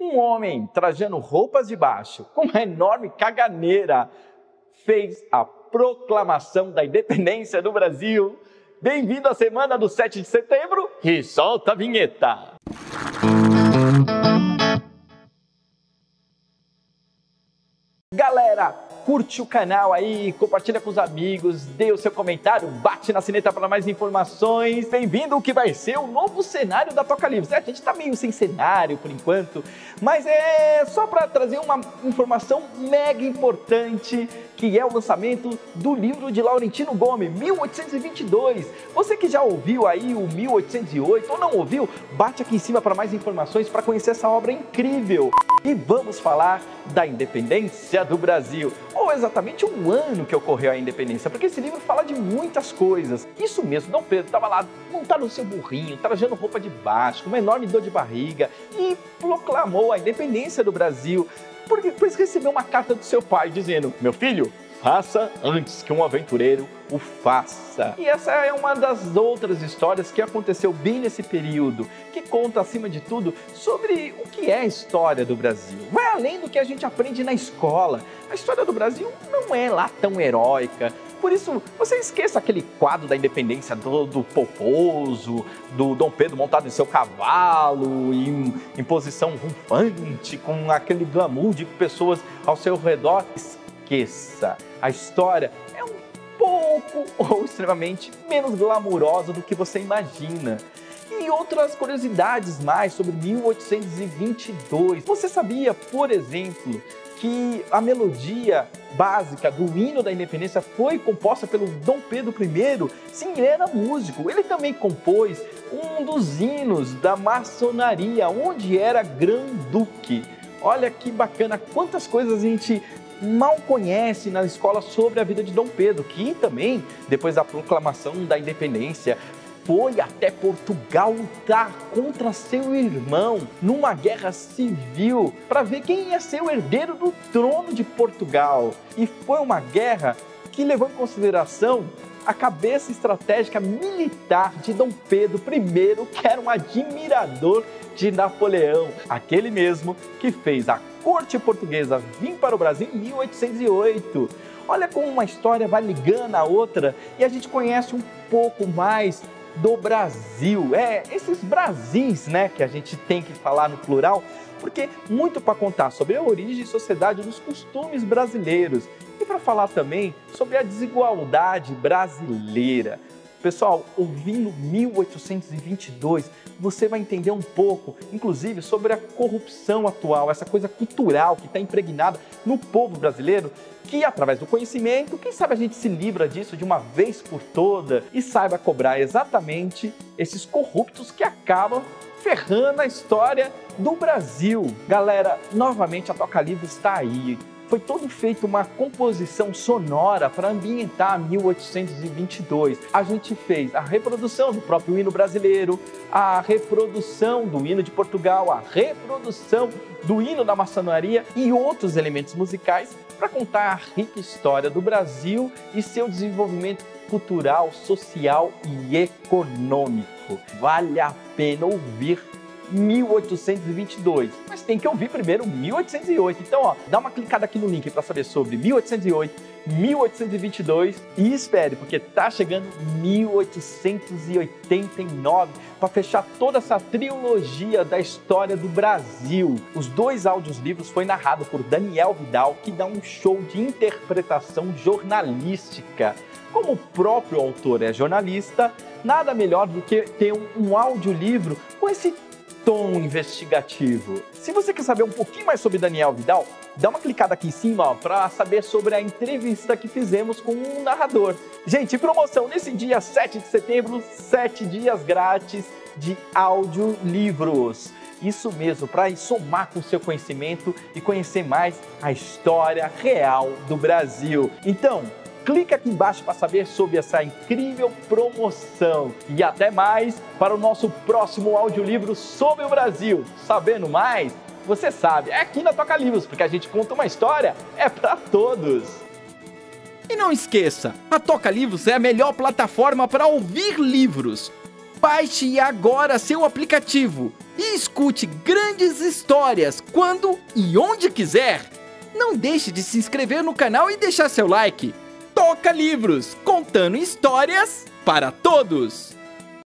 Um homem trajando roupas de baixo, com uma enorme caganeira, fez a proclamação da independência do Brasil. Bem-vindo à semana do 7 de setembro e solta a vinheta! Galera, curte o canal aí, compartilha com os amigos, dê o seu comentário, bate na sineta para mais informações. Bem-vindo ao que vai ser o novo cenário da Toca Livros. A gente tá meio sem cenário por enquanto, mas é só para trazer uma informação mega importante, que é o lançamento do livro de Laurentino Gomes, 1822. Você que já ouviu aí o 1808 ou não ouviu, bate aqui em cima para mais informações, para conhecer essa obra incrível. E vamos falar da independência do Brasil, ou exatamente o ano que ocorreu a independência, porque esse livro fala de muitas coisas. Isso mesmo, Dom Pedro estava lá montado no seu burrinho, trajando roupa de baixo, com uma enorme dor de barriga, e proclamou a independência do Brasil. Depois recebeu uma carta do seu pai dizendo: meu filho, faça antes que um aventureiro o faça. E essa é uma das outras histórias que aconteceu bem nesse período, que conta, acima de tudo, sobre o que é a história do Brasil. Vai além do que a gente aprende na escola. A história do Brasil não é lá tão heróica. Por isso, você esqueça aquele quadro da independência do poposo, do Dom Pedro montado em seu cavalo, em posição rufante, com aquele glamour de pessoas ao seu redor. Esqueça. A história é um pouco ou extremamente menos glamurosa do que você imagina. E outras curiosidades mais sobre 1822. Você sabia, por exemplo, que a melodia básica do hino da independência foi composta pelo Dom Pedro I? Sim, ele era músico. Ele também compôs um dos hinos da maçonaria, onde era grão-duque. Olha que bacana, quantas coisas a gente mal conhece na escola sobre a vida de Dom Pedro, que também, depois da proclamação da independência, foi até Portugal lutar contra seu irmão numa guerra civil para ver quem ia ser o herdeiro do trono de Portugal. E foi uma guerra que levou em consideração a cabeça estratégica militar de Dom Pedro I, que era um admirador de Napoleão, aquele mesmo que fez a corte portuguesa vir para o Brasil em 1808. Olha como uma história vai ligando a outra e a gente conhece um pouco mais do Brasil. Esses Brasis, né, que a gente tem que falar no plural, porque muito para contar sobre a origem e sociedade dos costumes brasileiros e para falar também sobre a desigualdade brasileira. Pessoal, ouvindo 1822, você vai entender um pouco, inclusive, sobre a corrupção atual, essa coisa cultural que está impregnada no povo brasileiro, que através do conhecimento, quem sabe a gente se livra disso de uma vez por toda e saiba cobrar exatamente esses corruptos que acabam ferrando a história do Brasil. Galera, novamente a Toca Livros está aí. Foi todo feito uma composição sonora para ambientar 1822. A gente fez a reprodução do próprio hino brasileiro, a reprodução do hino de Portugal, a reprodução do hino da maçonaria e outros elementos musicais para contar a rica história do Brasil e seu desenvolvimento cultural, social e econômico. Vale a pena ouvir 1822, mas tem que ouvir primeiro 1808. Então, dá uma clicada aqui no link para saber sobre 1808, 1822 e espere, porque tá chegando 1889 para fechar toda essa trilogia da história do Brasil. Os dois audiolivros foi narrado por Daniel Vidal, que dá um show de interpretação jornalística. Como o próprio autor é jornalista, nada melhor do que ter um audiolivro com esse tom investigativo. Se você quer saber um pouquinho mais sobre Daniel Vidal, dá uma clicada aqui em cima para saber sobre a entrevista que fizemos com um narrador. Gente, promoção nesse dia 7 de setembro, 7 dias grátis de audiolivros. Isso mesmo, para somar com o seu conhecimento e conhecer mais a história real do Brasil. Então, clica aqui embaixo para saber sobre essa incrível promoção. E até mais para o nosso próximo audiolivro sobre o Brasil. Sabendo mais? Você sabe, é aqui na Toca Livros, porque a gente conta uma história, é para todos. E não esqueça, a Toca Livros é a melhor plataforma para ouvir livros. Baixe agora seu aplicativo e escute grandes histórias quando e onde quiser. Não deixe de se inscrever no canal e deixar seu like. Toca Livros, contando histórias para todos!